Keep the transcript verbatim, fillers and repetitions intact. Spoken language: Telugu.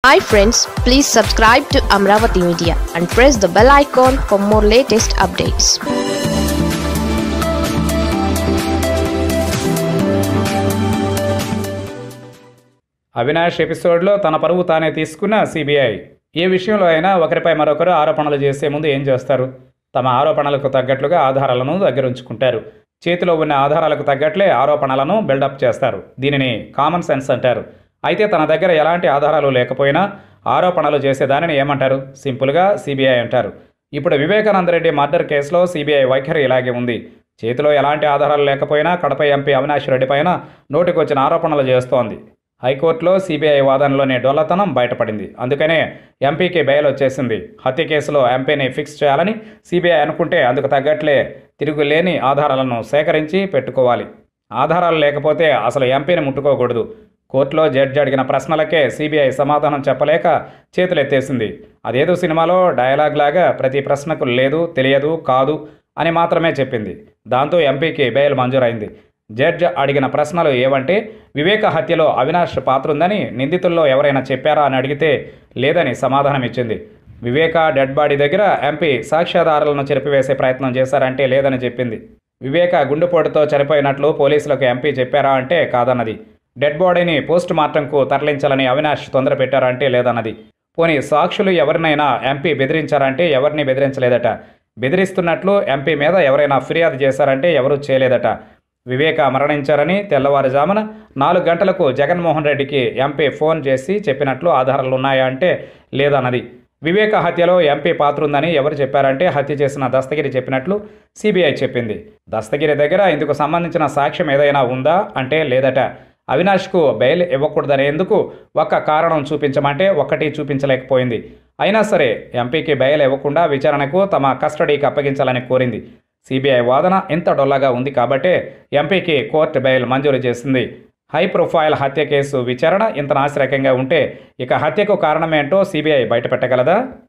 Hi friends, please subscribe to Amaravathi Media and press the bell icon for more latest updates. Avinash ఎపిసోడ్లో తన పరువు తానే తీసుకున్న సిబిఐ. ఏ విషయంలో అయినా ఒకరిపై మరొకరు ఆరోపణలు చేసే ముందు ఏం చేస్తారు? తమ ఆరోపణలకు తగ్గట్లుగా ఆధారాలను దగ్గరుంచుకుంటారు. చేతిలో ఉన్న ఆధారాలకు తగ్గట్లే ఆరోపణలను బిల్డప్ చేస్తారు. దీనిని కామన్ సెన్స్ అంటారు. అయితే తన దగ్గర ఎలాంటి ఆధారాలు లేకపోయినా ఆరోపణలు చేసేదానిని ఏమంటారు? సింపుల్గా సిబిఐ అంటారు. ఇప్పుడు వివేకానంద రెడ్డి మర్డర్ కేసులో సిబిఐ వైఖరి ఇలాగే ఉంది. చేతిలో ఎలాంటి ఆధారాలు లేకపోయినా కడప ఎంపీ అవినాష్ రెడ్డి పైన నోటికొచ్చిన ఆరోపణలు చేస్తోంది. హైకోర్టులో సిబిఐ వాదనలోని డొల్లతనం బయటపడింది. అందుకనే ఎంపీకి బెయిల్ వచ్చేసింది. హత్య కేసులో ఎంపీని ఫిక్స్ చేయాలని సిబిఐ అనుకుంటే అందుకు తగ్గట్లే తిరుగులేని ఆధారాలను సేకరించి పెట్టుకోవాలి. ఆధారాలు లేకపోతే అసలు ఎంపీని ముట్టుకోకూడదు. కోర్టులో జడ్జి అడిగిన ప్రశ్నలకే సిబిఐ సమాధానం చెప్పలేక చేతులెత్తేసింది. అదేదో సినిమాలో డైలాగ్ లాగా ప్రతి ప్రశ్నకు లేదు, తెలియదు, కాదు అని మాత్రమే చెప్పింది. దాంతో ఎంపీకి బెయిల్ మంజూరైంది. జడ్జి అడిగిన ప్రశ్నలు ఏవంటే, వివేక హత్యలో అవినాష్ పాత్ర ఉందని నిందితుల్లో ఎవరైనా చెప్పారా అని అడిగితే లేదని సమాధానం ఇచ్చింది. వివేక డెడ్ బాడీ దగ్గర ఎంపీ సాక్ష్యాధారాలను చెరిపివేసే ప్రయత్నం చేశారంటే లేదని చెప్పింది. వివేక గుండెపోటుతో చనిపోయినట్లు పోలీసులకు ఎంపీ చెప్పారా అంటే కాదన్నది. డెడ్ బాడీని పోస్ట్ మార్టంకు తరలించాలని అవినాష్ తొందర పెట్టారంటే లేదన్నది. పోనీ సాక్షులు ఎవరినైనా ఎంపీ బెదిరించారంటే ఎవరిని బెదిరించలేదట. బెదిరిస్తున్నట్లు ఎంపీ మీద ఎవరైనా ఫిర్యాదు చేశారంటే ఎవరూ చేయలేదట. వివేక మరణించారని తెల్లవారుజామున నాలుగు గంటలకు జగన్మోహన్ రెడ్డికి ఎంపీ ఫోన్ చేసి చెప్పినట్లు ఆధారాలు ఉన్నాయా అంటే లేదన్నది. వివేక హత్యలో ఎంపీ పాత్ర ఉందని ఎవరు చెప్పారంటే హత్య చేసిన దస్తగిరి చెప్పినట్లు సిబిఐ చెప్పింది. దస్తగిరి దగ్గర ఇందుకు సంబంధించిన సాక్ష్యం ఏదైనా ఉందా అంటే లేదట. అవినాష్కు బెయిల్ ఇవ్వకూడదనేందుకు ఒక్క కారణం చూపించమంటే ఒక్కటి చూపించలేకపోయింది. అయినా సరే ఎంపీకి బెయిల్ ఇవ్వకుండా విచారణకు తమ కస్టడీకి అప్పగించాలని కోరింది. సిబిఐ వాదన ఇంత డొల్లగా ఉంది కాబట్టే ఎంపీకి కోర్టు బెయిల్ మంజూరు చేసింది. హై ప్రొఫైల్ హత్య కేసు విచారణ ఇంత నాసిరకంగా ఉంటే ఇక హత్యకు కారణమేంటో సిబిఐ బయటపెట్టగలదా?